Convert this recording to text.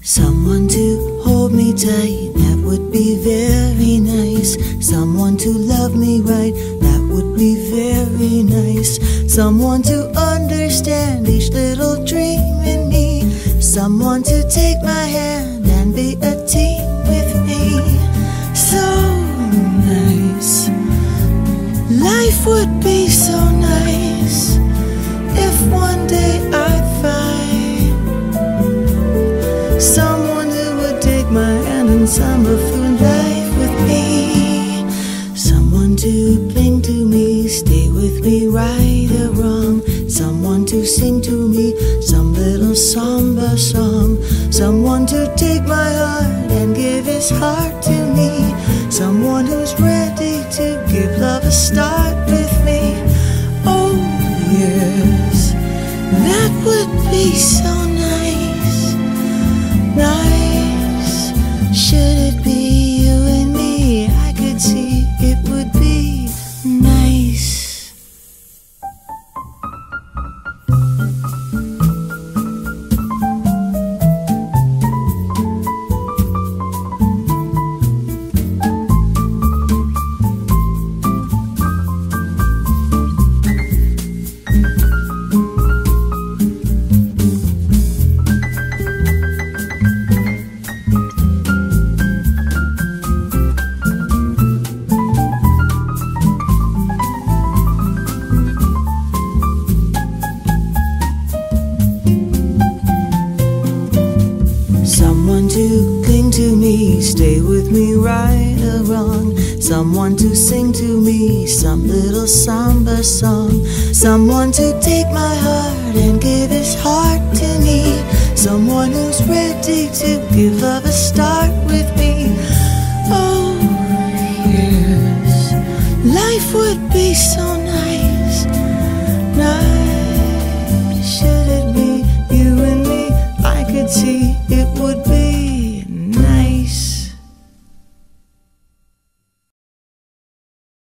Someone to hold me tight, that would be very nice. Someone to love me right, that would be very nice. Someone to understand each little dream in me. Someone to take my hand and be a team with me. So nice. Life would be so nice if one day I'd find someone who would take my hand and summer through life with me. Someone to cling to me, stay with me right or wrong. Someone to sing to me some little samba song. Someone to take my heart and give his heart to me. Someone who's ready to give love a start with me. Oh yes, that would be so nice. Nice. Should it be you and me, I could see it would be nice. Someone to cling to me, stay with me right or wrong. Someone to sing to me some little samba song. Someone to take my heart and give his heart to me. Someone who's ready to give love a start with me. Oh yes, life would be so